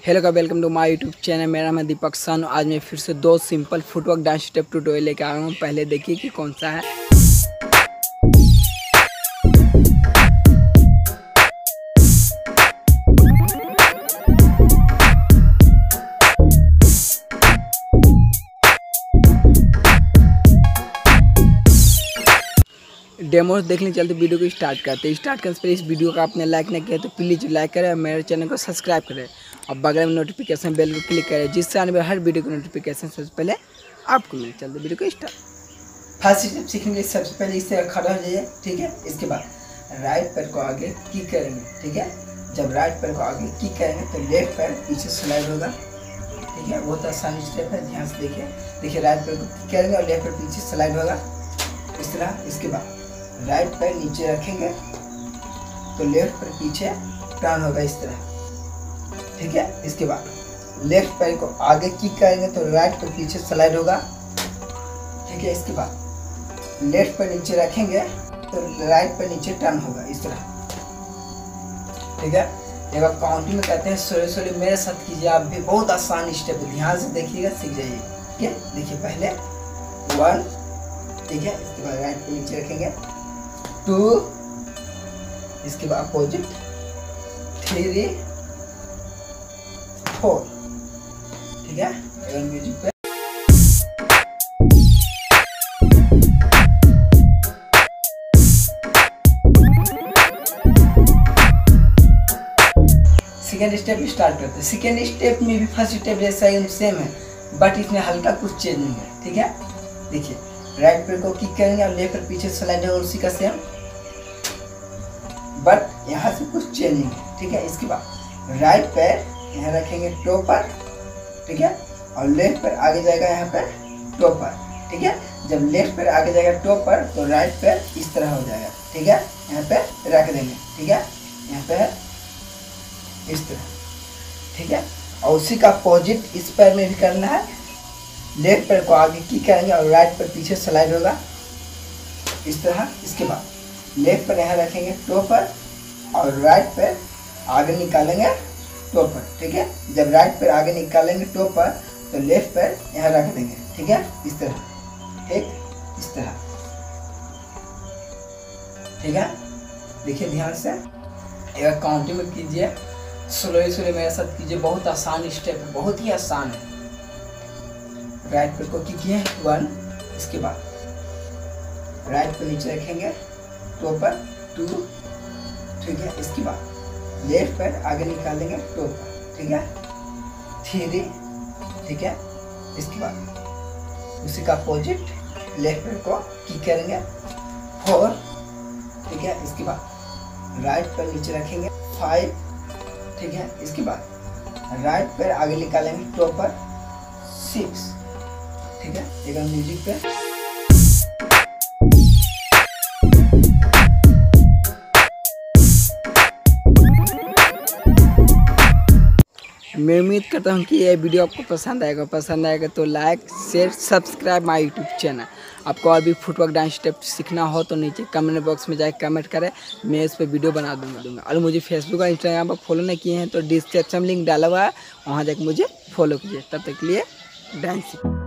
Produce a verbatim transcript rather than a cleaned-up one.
Hello का welcome to my YouTube channel. मेरा नाम है दीपक सन। आज मैं फिर से दो simple footwork dance step tutorial लेकर आया हूँ। पहले देखिए कि कौन सा है। डेमो देखने चलते वीडियो को स्टार्ट करते हैं। स्टार्ट करने से पहले इस वीडियो का आपने लाइक नहीं किया तो प्लीज़ लाइक करें और मेरे चैनल को सब्सक्राइब करें और बगल में नोटिफिकेशन बेल को क्लिक करें, जिससे आने वाले हर वीडियो को नोटिफिकेशन सबसे पहले आपको मिले। चलते वीडियो को स्टार्ट। फर्स्ट स्टेप सीखेंगे। सबसे पहले इससे खड़ा हो जाइए, ठीक है। इसके बाद राइट पैर को आगे किक करेंगे, ठीक है। जब राइट पैर को आगे किक करेंगे तो लेफ्ट पैर पीछे स्लाइड होगा, ठीक है। बहुत आसान स्टेप है, ध्यान से देखिए। देखिए राइट पैर को किक करेंगे और लेफ्ट पैर पीछे स्लाइड होगा इस तरह। इसके बाद राइट पैर नीचे रखेंगे तो लेफ्ट पैर पीछे टर्न होगा इस तरह, ठीक है। इसके बाद लेफ्ट पैर को आगे किक करेंगे तो राइट पैर पीछे स्लाइड होगा, ठीक है। इसके बाद लेफ्ट पैर नीचे रखेंगे तो राइट पैर नीचे टर्न होगा इस तरह, ठीक है। एक बार काउंटिंग में कहते हैं सोलह सोलह मेरे साथ कीजिए आप भी। बहुत आसान स्टेप है, ध्यान से देखिएगा, सीख जाइए, ठीक है। देखिए पहले वन, ठीक है। इसके बाद राइट पैर नीचे रखेंगे टू, इसके बाद अपोजिट थ्री फोर, ठीक है। म्यूजिक पे सेकेंड स्टेप स्टार्ट करते हैं। सेकेंड स्टेप में भी फर्स्ट स्टेप जैसा ही सेम है, बट इसमें हल्का कुछ चेंज नहीं है, ठीक है। देखिए राइट पैर को किक करेंगे और लेफ्ट पैर पीछे स्लाइड होगा उसी का सेम, बट यहाँ से कुछ चेंजिंग है, ठीक है। इसके बाद राइट पैर यहाँ रखेंगे टो पर, ठीक है, और लेफ्ट पैर आगे जाएगा यहाँ पर टो पर, ठीक है। जब लेफ्ट पैर आगे जाएगा टो पर तो राइट पैर इस तरह हो जाएगा, ठीक है। यहाँ पे रख देंगे, ठीक है। यहाँ पे इस तरह, ठीक है। और उसी का अपोजिट इस पैर में भी करना है। लेफ्ट पैर को आगे किक करेंगे और राइट पैर पीछे स्लाइड होगा इस तरह। इसके बाद लेफ्ट पैर यहाँ रखेंगे टो पर और राइट पैर आगे निकालेंगे टो पर, ठीक है। जब राइट पैर आगे निकालेंगे टो पर तो लेफ्ट पैर यहाँ रख देंगे, ठीक है, इस तरह, ठीक, इस तरह, ठीक है। देखिए ध्यान से एक काउंटिंग में कीजिए, स्लोली स्लोली मेरे साथ कीजिए। बहुत आसान स्टेप है, बहुत ही आसान है। राइट पैर को कीजिए वन, इसके बाद राइट पैर नीचे रखेंगे टो पर टू, ठीक है। इसके बाद लेफ्ट पैर आगे निकालेंगे टो पर, ठीक है, थ्री, ठीक है। इसके बाद उसी का अपोजिट लेफ्ट पैर को किक करेंगे फोर, ठीक है। इसके बाद राइट पैर नीचे रखेंगे फाइव, ठीक है। इसके बाद राइट पैर आगे निकालेंगे टो पर सिक्स, ठीक है। एक म्यूजिक पे मैं उम्मीद करता हूँ कि ये वीडियो आपको पसंद आएगा। पसंद आएगा तो like share subscribe my YouTube channel. आपको और भी फुटवर्क डांस स्टेप सीखना हो तो नीचे कमेंट बॉक्स में जाकर कमेंट करें, मैं इस पर वीडियो बना दूंगा दूंगा और मुझे फेसबुक और इंस्टाग्राम पर फॉलो नहीं किए हैं तो डिस्क्रिप्शन लिंक डाला हुआ है, वहाँ जाकर मुझे फॉलो कीजिए। तब तक के लिए डांस